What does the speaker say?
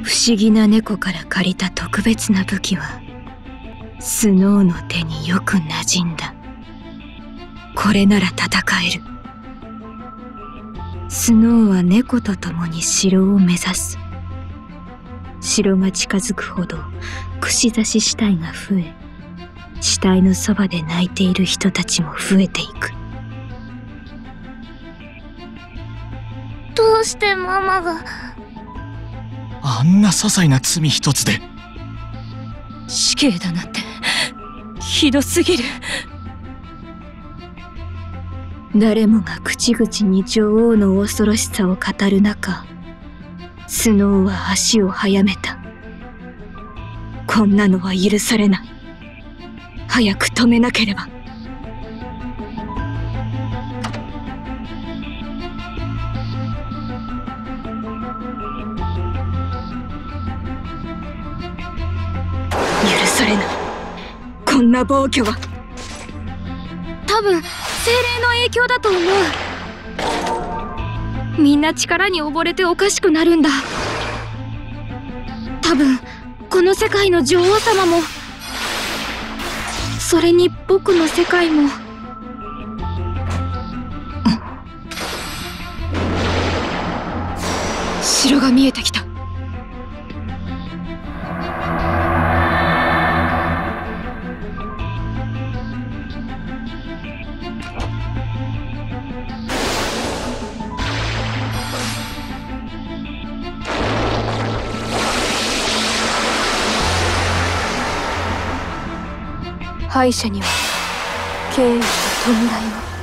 不思議な猫から借りた特別な武器はスノーの手によく馴染んだ。これなら戦える。スノーは猫と共に城を目指す。城が近づくほど串刺し死体が増え、死体のそばで泣いている人たちも増えていく。 どうしてママが。 あんな些細な罪一つで。 死刑だなんてひどすぎる。誰もが口々に女王の恐ろしさを語る中、スノーは足を速めた。こんなのは許されない。早く止めなければ。許されない。こんな暴挙は。多分精霊の影響だと思う。みんな力に溺れておかしくなるんだ。多分この世界の女王様も、それに僕の世界も。城が見えてきた。敗者には敬意と弔いを。